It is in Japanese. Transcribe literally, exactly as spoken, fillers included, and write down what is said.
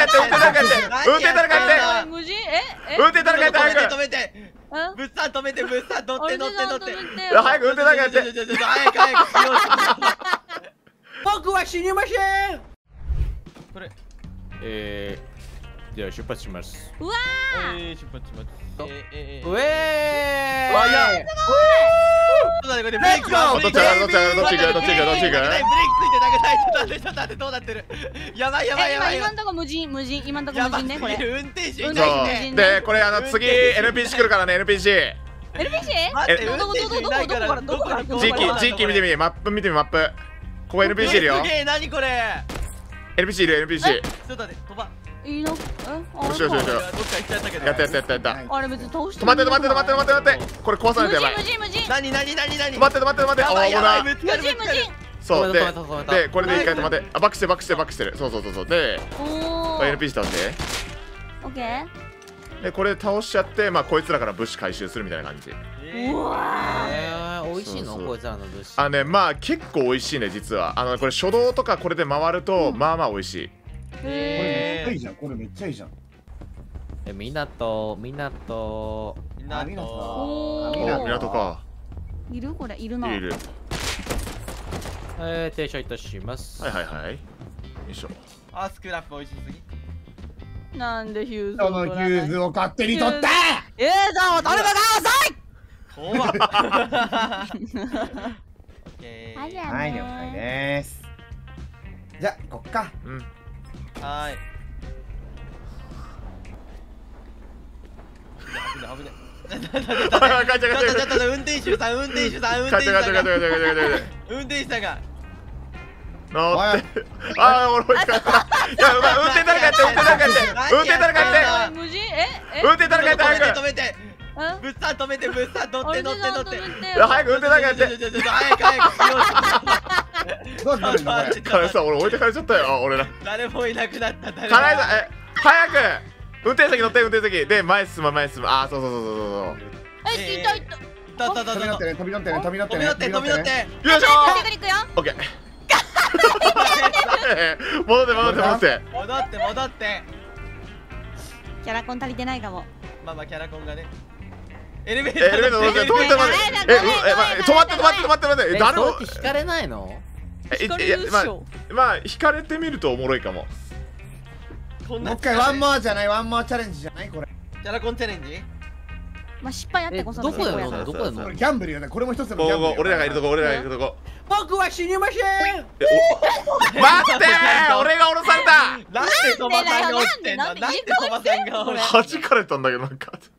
って運転誰かやって運転誰かやって無人ええ運転誰かやって早く止めて物産止めて物産乗って乗って乗って早く運転誰かやって早く早く僕は死にません。 これえー、では出発します。 うわえー出発しますええうえーあやっちょっと待ってこれブレーキがどっちがどっちがどっちがどっちがどっちがブレーキついてなくないちょっと待ってちょっと待ってどうなってるやばいやばいえやばい今今んとこ無人無人今んとこやば無人ねこれ運転手い運ない転手ねでこれあの次 エヌピーシー 来るからね エヌピーシーエルピーシー待ってどこどこどこどこどこからどこからどこ地から域地域見てみてマップ見てみマップここ エヌピーシー いるよすげえ何これエヌピーシー いる エヌピーシーちょっと待って飛ばいいのえよしよしよしどっか行っちゃったけどやったやったやったやったあれ別に倒して止まって止まって止まって止まって止まってこれ壊さないとやばい無人無人無人何何何何止まって止まって止まってやばいやばいあ危ないぶつかる無人無人そうで止めた止めたでこれで一回止まってあバックしてバックしてバックしてるそうそうそうそうでおこれ エヌピーシー 倒してオッケーでこれ倒しちゃってまあこいつらから物資回収するみたいな感じうわえー、美味しいのそうそうこいつらの物資。 あねまあ結構美味しいね実はあのこれ初動とかこれで回るとまあまあ美味しいこれめっちゃいいじゃん。これめっちゃいいじゃん。 え、港、港。 なんとおおー港かいるこれいるないるいるえー、停車いたします。 はいはいはいよいしょあスクラップ美味しすぎなんでヒューズそのヒューズを勝手に取った。 ユーザーを取るのが遅い怖っオッケーありゃはい、了解です。じゃあ、こっか。 うんはーい危ね危ねちょっとちょっと帰っちゃう帰っちゃうちょっとちょっと運転手さん運転手さん運転手さんが帰って帰って帰って帰って帰って運転手さんが乗ってああ俺もいやまあ運転誰かやって運転誰かやって運転誰かやって無人ええ運転誰かやって止めて早く止めて物産止めて物産乗って乗って乗っていや早く運転誰かやってちょちょちょちょ早く早くどうなるのこれ。 金井さん俺置いてかれちゃったよあ俺ら誰もいなくなった誰も金井さんえ早く運転席乗って運転席で前進む前進むあーそうそうそうそうそうえいたいたいたいたいたいた飛び乗ってね、飛び乗ってね、飛び乗ってね。 飛び乗って飛び乗ってよいしょテクニックよオッケー戻って戻って戻って戻って戻ってキャラコン足りてないかもまあまあキャラコンがねエレベーエレベーター乗って止まって止まってえうえま止まって止まって止まって止まってえ、 誰もそうやって引かれないの？ え引かれいやまあるっしょまあ引かれてみるとおもろいかもこんなもう一回ワンモアじゃない、ワンモアチャレンジじゃないこれ。 キャラコンチャレンジまあ失敗あってえ、 こそどこで成功や乗るの？どこで乗これるギャンブルよね。これも一つのここギャンブルよ。 こ俺らがいるとこ俺らがいるとこ僕は死にません。 えお待ってー俺が降ろされたなんでトマさんが落ちてんのなんでトマさんが落ちてんの弾かれたんだけどなんか